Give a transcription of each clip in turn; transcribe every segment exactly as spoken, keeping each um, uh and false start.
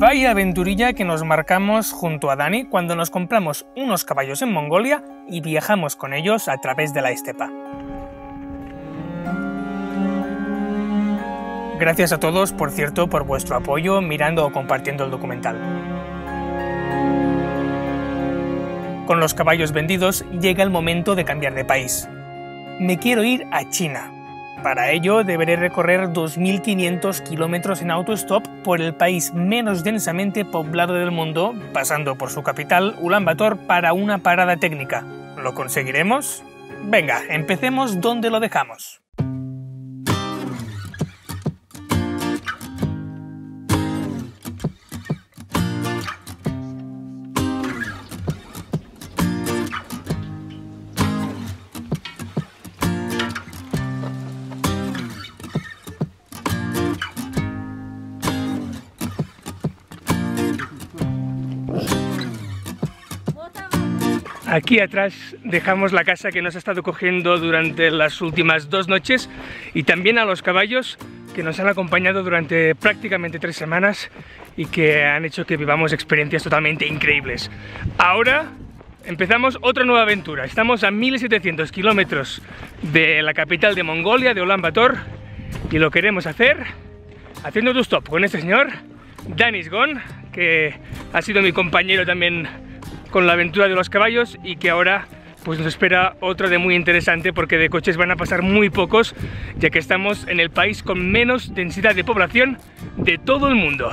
Vaya aventurilla que nos marcamos junto a Dani cuando nos compramos unos caballos en Mongolia y viajamos con ellos a través de la estepa. Gracias a todos, por cierto, por vuestro apoyo mirando o compartiendo el documental. Con los caballos vendidos llega el momento de cambiar de país. Me quiero ir a China. Para ello deberé recorrer dos mil quinientos kilómetros en autostop por el país menos densamente poblado del mundo, pasando por su capital, Ulan Bator, para una parada técnica. ¿Lo conseguiremos? Venga, empecemos donde lo dejamos. Aquí atrás dejamos la casa que nos ha estado cogiendo durante las últimas dos noches y también a los caballos que nos han acompañado durante prácticamente tres semanas y que han hecho que vivamos experiencias totalmente increíbles. Ahora empezamos otra nueva aventura. Estamos a mil setecientos kilómetros de la capital de Mongolia, de Ulan Bator, y lo queremos hacer haciendo autostop con este señor, Danis Gon, que ha sido mi compañero también con la aventura de los caballos y que ahora pues nos espera otra de muy interesante, porque de coches van a pasar muy pocos, ya que estamos en el país con menos densidad de población de todo el mundo.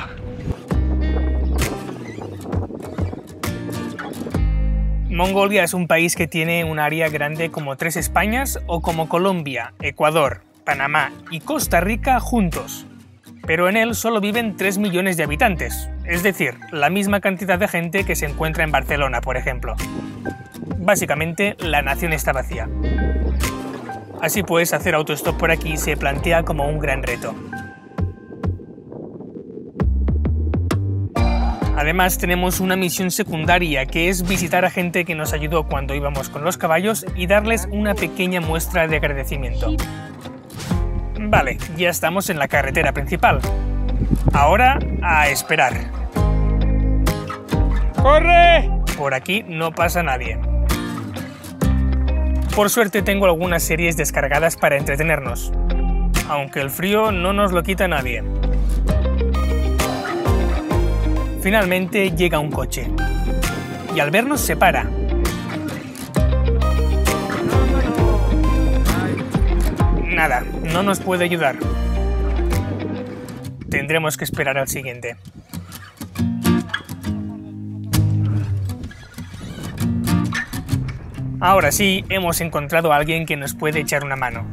Mongolia es un país que tiene un área grande como tres Españas o como Colombia, Ecuador, Panamá y Costa Rica juntos. Pero en él solo viven tres millones de habitantes, es decir, la misma cantidad de gente que se encuentra en Barcelona, por ejemplo. Básicamente, la nación está vacía. Así pues, hacer autostop por aquí se plantea como un gran reto. Además, tenemos una misión secundaria, que es visitar a gente que nos ayudó cuando íbamos con los caballos y darles una pequeña muestra de agradecimiento. Vale, ya estamos en la carretera principal. Ahora, a esperar. ¡Corre! Por aquí no pasa nadie. Por suerte tengo algunas series descargadas para entretenernos, aunque el frío no nos lo quita nadie. Finalmente llega un coche, y al vernos se para. Nada, no nos puede ayudar. Tendremos que esperar al siguiente. Ahora sí, hemos encontrado a alguien que nos puede echar una mano.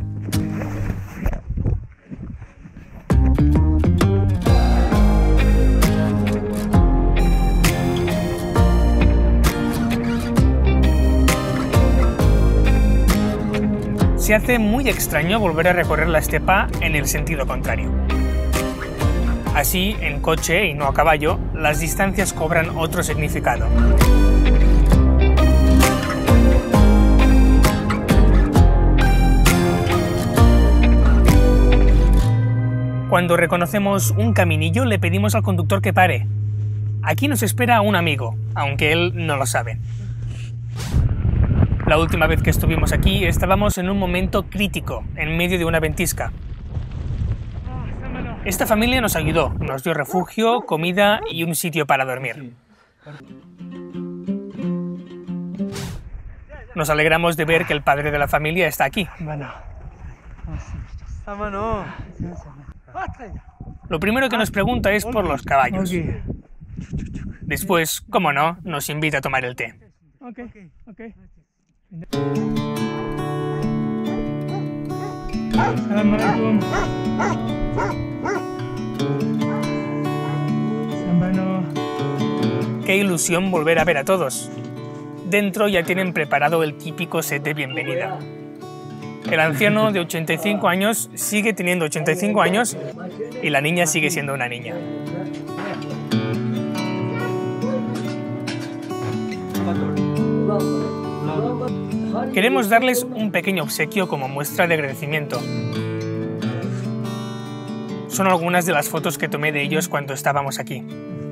Se hace muy extraño volver a recorrer la estepa en el sentido contrario. Así, en coche y no a caballo, las distancias cobran otro significado. Cuando reconocemos un caminillo, le pedimos al conductor que pare. Aquí nos espera un amigo, aunque él no lo sabe. La última vez que estuvimos aquí estábamos en un momento crítico, en medio de una ventisca. Esta familia nos ayudó, nos dio refugio, comida y un sitio para dormir. Nos alegramos de ver que el padre de la familia está aquí. Lo primero que nos pregunta es por los caballos. Después, cómo no, nos invita a tomar el té. Qué ilusión volver a ver a todos. Dentro ya tienen preparado el típico set de bienvenida. El anciano de ochenta y cinco años sigue teniendo ochenta y cinco años y la niña sigue siendo una niña. Queremos darles un pequeño obsequio como muestra de agradecimiento. Son algunas de las fotos que tomé de ellos cuando estábamos aquí.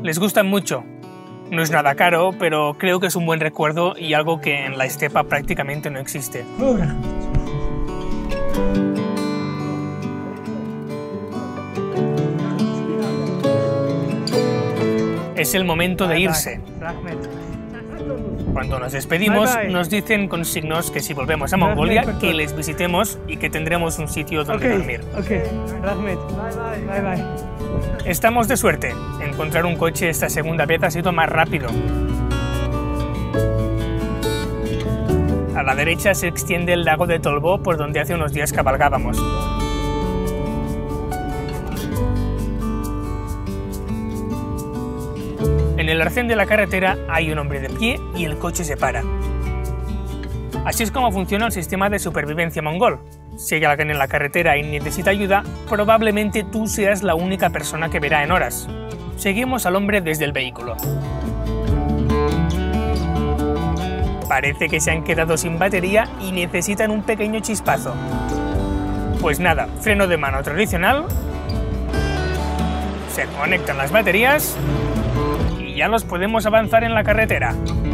Les gustan mucho. No es nada caro, pero creo que es un buen recuerdo y algo que en la estepa prácticamente no existe. Es el momento de irse. Cuando nos despedimos, nos dicen con signos que si volvemos a Mongolia, que les visitemos y que tendremos un sitio donde okay, dormir. Okay. Bye bye. Bye bye. Estamos de suerte. Encontrar un coche esta segunda vez ha sido más rápido. A la derecha se extiende el lago de Tolbo, por donde hace unos días cabalgábamos. En el arcén de la carretera hay un hombre de pie y el coche se para. Así es como funciona el sistema de supervivencia mongol. Si hay alguien en la carretera y necesita ayuda, probablemente tú seas la única persona que verá en horas. Seguimos al hombre desde el vehículo. Parece que se han quedado sin batería y necesitan un pequeño chispazo. Pues nada, freno de mano tradicional, se conectan las baterías y ya nos podemos avanzar en la carretera.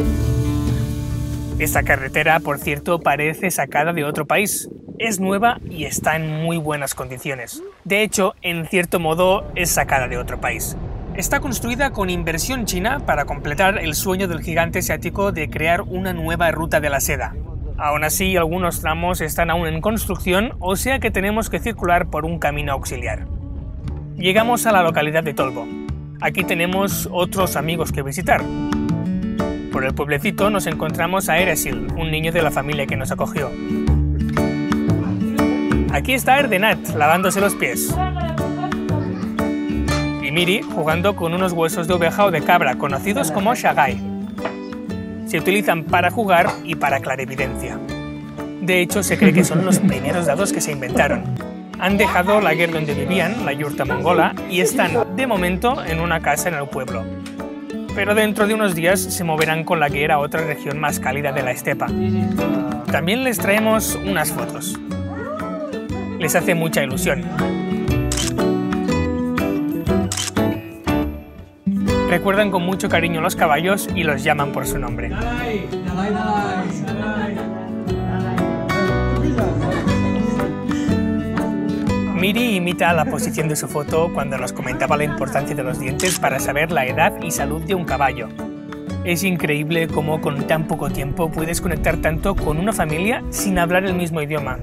Esta carretera, por cierto, parece sacada de otro país. Es nueva y está en muy buenas condiciones. De hecho, en cierto modo, es sacada de otro país. Está construida con inversión china para completar el sueño del gigante asiático de crear una nueva ruta de la seda. Aún así, algunos tramos están aún en construcción, o sea que tenemos que circular por un camino auxiliar. Llegamos a la localidad de Tolbo. Aquí tenemos otros amigos que visitar. Por el pueblecito nos encontramos a Eresil, un niño de la familia que nos acogió. Aquí está Erdenat, lavándose los pies. Y Miri jugando con unos huesos de oveja o de cabra, conocidos como shagai. Se utilizan para jugar y para clarividencia. De hecho, se cree que son los primeros dados que se inventaron. Han dejado la guerra donde vivían, la yurta mongola, y están, de momento, en una casa en el pueblo. Pero dentro de unos días se moverán con la guerra a otra región más cálida de la estepa. También les traemos unas fotos. Les hace mucha ilusión. Recuerdan con mucho cariño los caballos y los llaman por su nombre. Miri imita la posición de su foto cuando nos comentaba la importancia de los dientes para saber la edad y salud de un caballo. Es increíble cómo con tan poco tiempo puedes conectar tanto con una familia sin hablar el mismo idioma.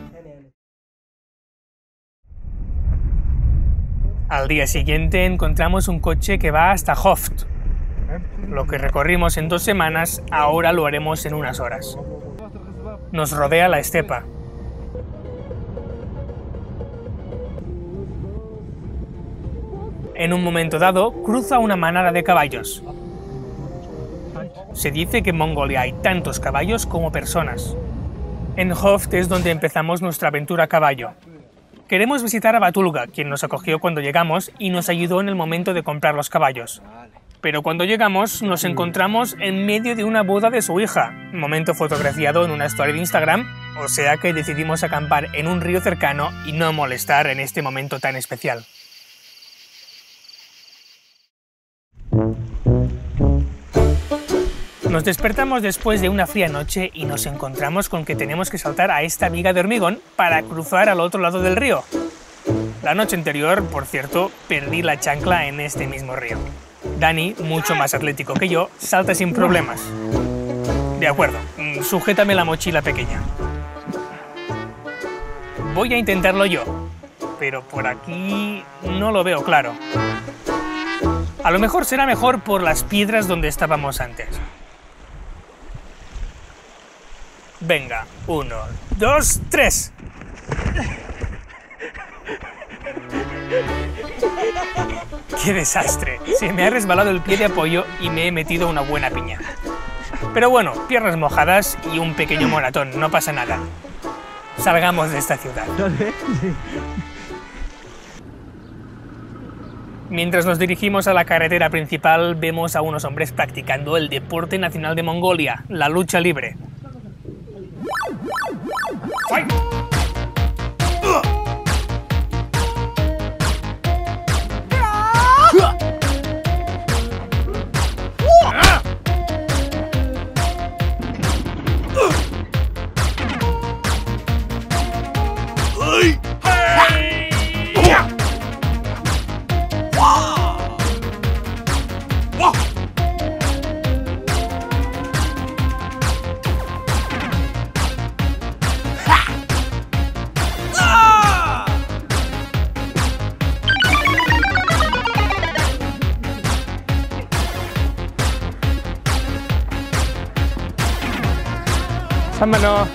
Al día siguiente encontramos un coche que va hasta Hoft. Lo que recorrimos en dos semanas, ahora lo haremos en unas horas. Nos rodea la estepa. En un momento dado, cruza una manada de caballos. Se dice que en Mongolia hay tantos caballos como personas. En Hoft es donde empezamos nuestra aventura a caballo. Queremos visitar a Batulga, quien nos acogió cuando llegamos y nos ayudó en el momento de comprar los caballos. Pero cuando llegamos nos encontramos en medio de una boda de su hija, momento fotografiado en una story de Instagram, o sea que decidimos acampar en un río cercano y no molestar en este momento tan especial. Nos despertamos después de una fría noche y nos encontramos con que tenemos que saltar a esta viga de hormigón para cruzar al otro lado del río. La noche anterior, por cierto, perdí la chancla en este mismo río. Dani, mucho más atlético que yo, salta sin problemas. De acuerdo, sujétame la mochila pequeña. Voy a intentarlo yo, pero por aquí no lo veo claro. A lo mejor será mejor por las piedras donde estábamos antes. Venga, uno, dos, tres. ¡Qué desastre! Se me ha resbalado el pie de apoyo y me he metido una buena piña. Pero bueno, piernas mojadas y un pequeño moratón, no pasa nada. Salgamos de esta ciudad. Mientras nos dirigimos a la carretera principal, vemos a unos hombres practicando el deporte nacional de Mongolia, la lucha libre. ¡Fight! Vámonos.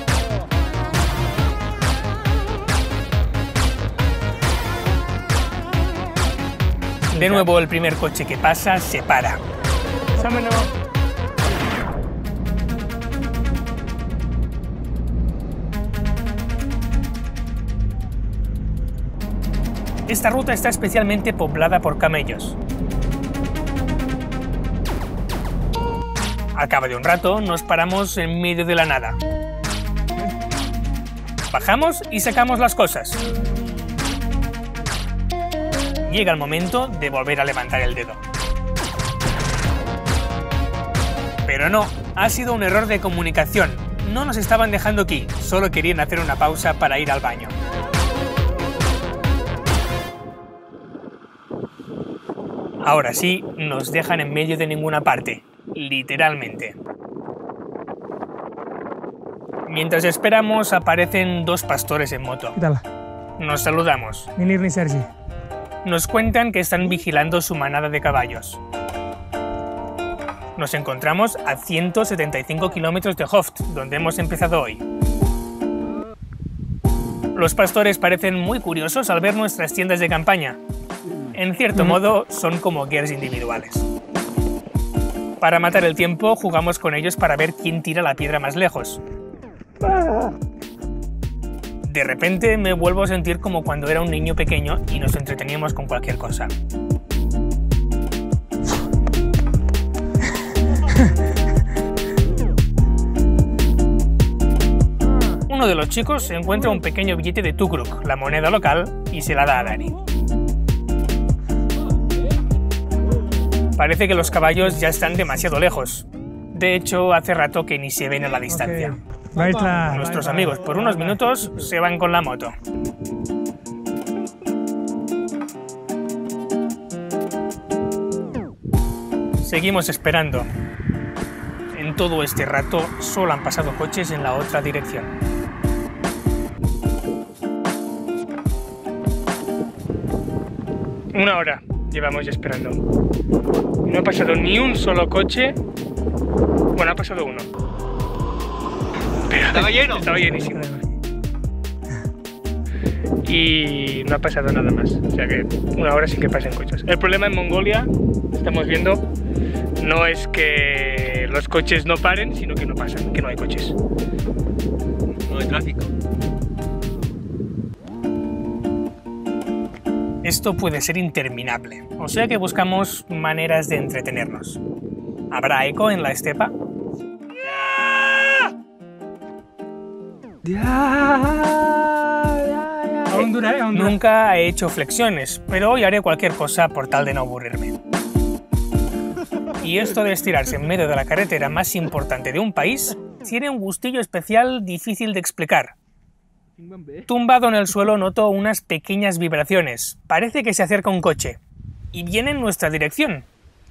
De nuevo el primer coche que pasa se para. Vámonos. Esta ruta está especialmente poblada por camellos. Al cabo de un rato nos paramos en medio de la nada. Bajamos y sacamos las cosas. Llega el momento de volver a levantar el dedo. Pero no, ha sido un error de comunicación. No nos estaban dejando aquí, solo querían hacer una pausa para ir al baño. Ahora sí, nos dejan en medio de ninguna parte, literalmente. Mientras esperamos, aparecen dos pastores en moto. ¿Qué tal? Nos saludamos. Ni Nir ni Sergi. Nos cuentan que están vigilando su manada de caballos. Nos encontramos a ciento setenta y cinco kilómetros de Hoofd, donde hemos empezado hoy. Los pastores parecen muy curiosos al ver nuestras tiendas de campaña. En cierto modo, son como guías individuales. Para matar el tiempo, jugamos con ellos para ver quién tira la piedra más lejos. De repente me vuelvo a sentir como cuando era un niño pequeño y nos entreteníamos con cualquier cosa. Uno de los chicos encuentra un pequeño billete de Tukruk, la moneda local, y se la da a Dani. Parece que los caballos ya están demasiado lejos. De hecho, hace rato que ni se ven a la distancia. Okay. Nuestros amigos, por unos minutos, se van con la moto. Seguimos esperando. En todo este rato, solo han pasado coches en la otra dirección. Una hora llevamos ya esperando. No ha pasado ni un solo coche. Bueno, ha pasado uno. Pero estaba lleno. Estaba llenísimo. Y no ha pasado nada más. O sea que una hora sin que pasen coches. El problema en Mongolia, estamos viendo, no es que los coches no paren, sino que no pasan, que no hay coches. No hay tráfico. Esto puede ser interminable, o sea que buscamos maneras de entretenernos. ¿Habrá eco en la estepa? Nunca he hecho flexiones, pero hoy haré cualquier cosa por tal de no aburrirme. Y esto de estirarse en medio de la carretera más importante de un país tiene un gustillo especial difícil de explicar. Tumbado en el suelo noto unas pequeñas vibraciones. Parece que se acerca un coche. Y viene en nuestra dirección.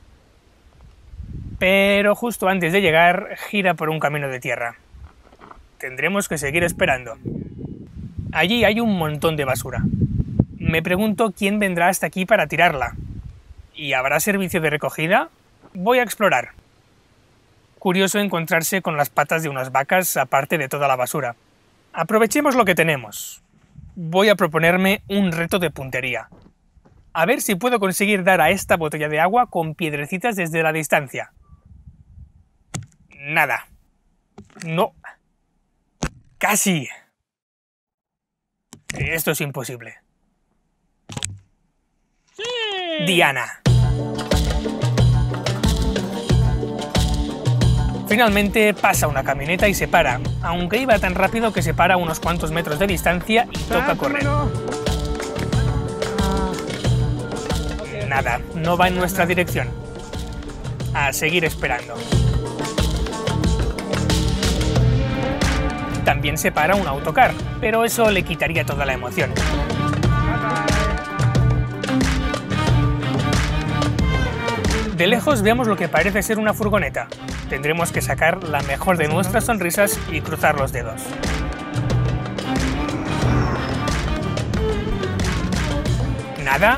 Pero justo antes de llegar, gira por un camino de tierra. Tendremos que seguir esperando. Allí hay un montón de basura. Me pregunto quién vendrá hasta aquí para tirarla. ¿Y habrá servicio de recogida? Voy a explorar. Curioso encontrarse con las patas de unas vacas aparte de toda la basura. Aprovechemos lo que tenemos. Voy a proponerme un reto de puntería. A ver si puedo conseguir dar a esta botella de agua con piedrecitas desde la distancia. Nada. No. Casi. Esto es imposible. ¡Sí! Diana. Finalmente pasa una camioneta y se para, aunque iba tan rápido que se para a unos cuantos metros de distancia y toca correr. Nada, no va en nuestra dirección. A seguir esperando. También se para un autocar, pero eso le quitaría toda la emoción. De lejos vemos lo que parece ser una furgoneta. Tendremos que sacar la mejor de nuestras sonrisas y cruzar los dedos. ¿Nada?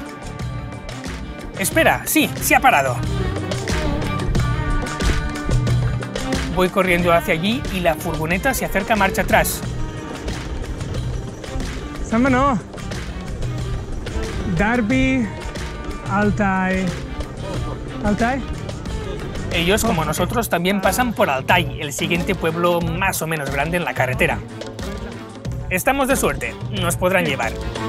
Espera, sí, se ha parado. Voy corriendo hacia allí y la furgoneta se acerca marcha atrás. Samano. Darby, Altai. ¿Altai? Ellos, como nosotros, también pasan por Altai, el siguiente pueblo más o menos grande en la carretera. Estamos de suerte, nos podrán llevar.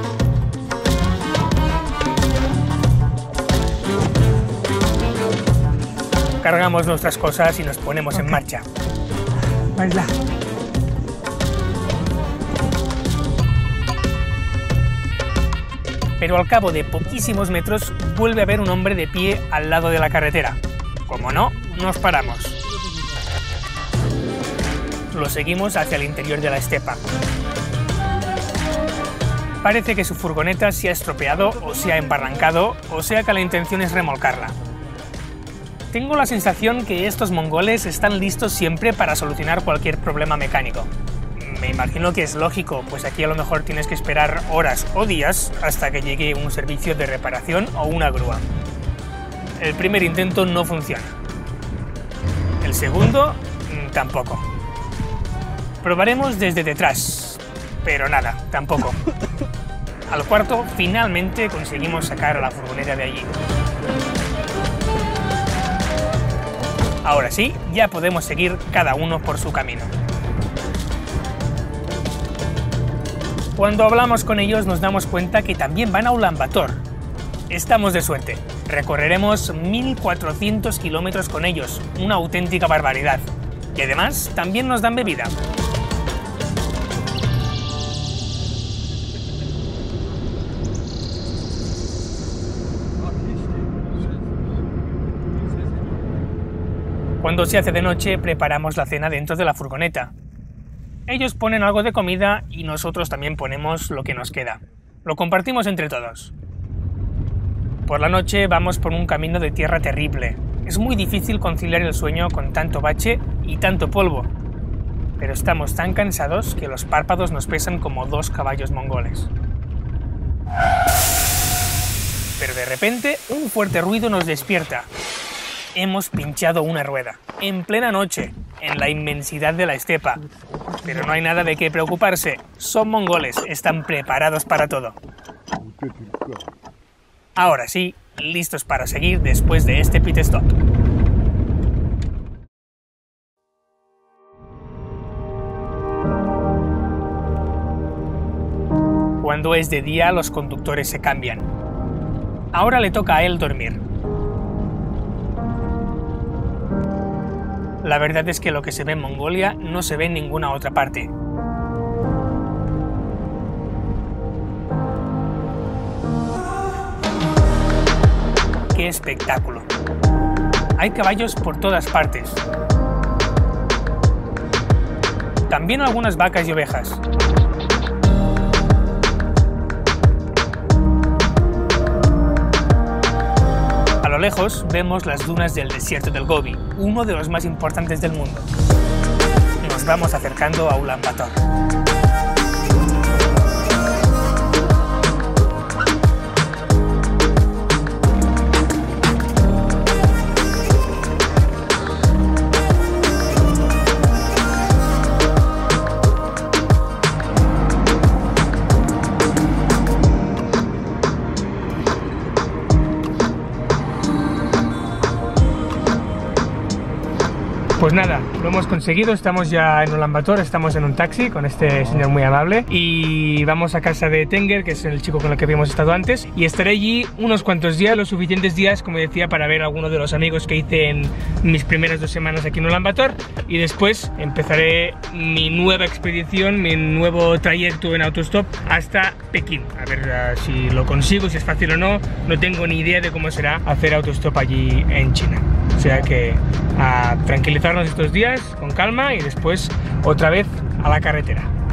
Cargamos nuestras cosas y nos ponemos okay. en marcha. Baila. Pero al cabo de poquísimos metros vuelve a haber un hombre de pie al lado de la carretera. Como no, nos paramos. Lo seguimos hacia el interior de la estepa. Parece que su furgoneta se ha estropeado o se ha embarrancado, o sea que la intención es remolcarla. Tengo la sensación que estos mongoles están listos siempre para solucionar cualquier problema mecánico. Me imagino que es lógico, pues aquí a lo mejor tienes que esperar horas o días hasta que llegue un servicio de reparación o una grúa. El primer intento no funciona. El segundo, tampoco. Probaremos desde detrás, pero nada, tampoco. Al cuarto, finalmente conseguimos sacar a la furgoneta de allí. Ahora sí, ya podemos seguir cada uno por su camino. Cuando hablamos con ellos nos damos cuenta que también van a Ulan Bator. Estamos de suerte. Recorreremos mil cuatrocientos kilómetros con ellos, una auténtica barbaridad. Y además también nos dan bebida. Cuando se hace de noche preparamos la cena dentro de la furgoneta. Ellos ponen algo de comida y nosotros también ponemos lo que nos queda. Lo compartimos entre todos. Por la noche vamos por un camino de tierra terrible. Es muy difícil conciliar el sueño con tanto bache y tanto polvo. Pero estamos tan cansados que los párpados nos pesan como dos caballos mongoles. Pero de repente un fuerte ruido nos despierta. Hemos pinchado una rueda, en plena noche, en la inmensidad de la estepa. Pero no hay nada de qué preocuparse, son mongoles, están preparados para todo. Ahora sí, listos para seguir después de este pit stop. Cuando es de día, los conductores se cambian. Ahora le toca a él dormir. La verdad es que lo que se ve en Mongolia no se ve en ninguna otra parte. ¡Qué espectáculo! Hay caballos por todas partes. También algunas vacas y ovejas. A lo lejos vemos las dunas del desierto del Gobi, uno de los más importantes del mundo. Nos vamos acercando a Ulan Bator. Pues nada, lo hemos conseguido, estamos ya en Ulan Bator, estamos en un taxi con este señor muy amable y vamos a casa de Tenger, que es el chico con el que habíamos estado antes, y estaré allí unos cuantos días, los suficientes días, como decía, para ver a algunos de los amigos que hice en mis primeras dos semanas aquí en Ulan Bator, y después empezaré mi nueva expedición, mi nuevo trayecto en autostop hasta Pekín. A ver uh, si lo consigo, si es fácil o no, no tengo ni idea de cómo será hacer autostop allí en China. O sea que a tranquilizarnos estos días con calma y después otra vez a la carretera.